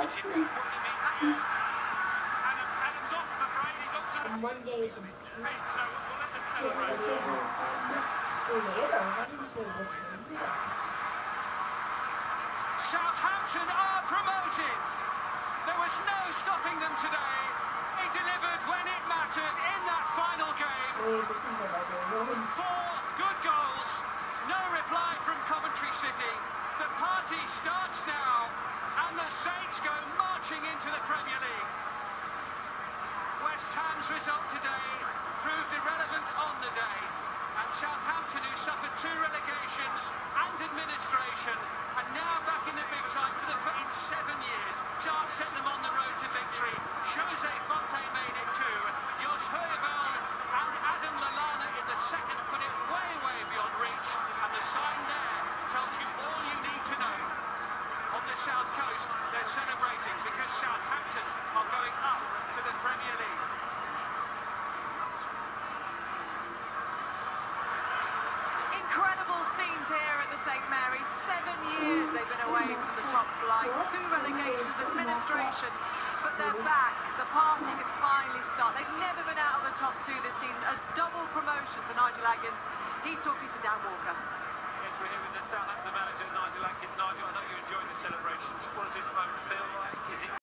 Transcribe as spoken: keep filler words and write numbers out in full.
Monday. Southampton are promoted. There was no stopping them today. They delivered when it mattered in that final game. Four good goals. No reply from Coventry City. The party starts now, and the Saints go marching into the Premier League. West Ham's result today proved irrelevant on the day, and Southampton, who suffered two relegations and administration, are now back in the big time for the first in seven years. Charles set them on the road to victory. Jose Fonte made it too. Jos Højbjerg and Adam Lallana in the second put it way, way beyond reach, and the sign there tells you all you need to know. On the south coast, they're celebrating because Southampton are going up to the Premier League. Incredible scenes here at the Saint Mary's. Seven years they've been away from the top flight, two relegations, administration, but they're back. The party can finally start. They've never been out of the top two this season. A double promotion for Nigel Adkins. He's talking to Dan Walker. Yes, we're here with the Southampton manager, Nigel Adkins. Nigel, I know you enjoyed the celebrations. What does this moment feel like? Is it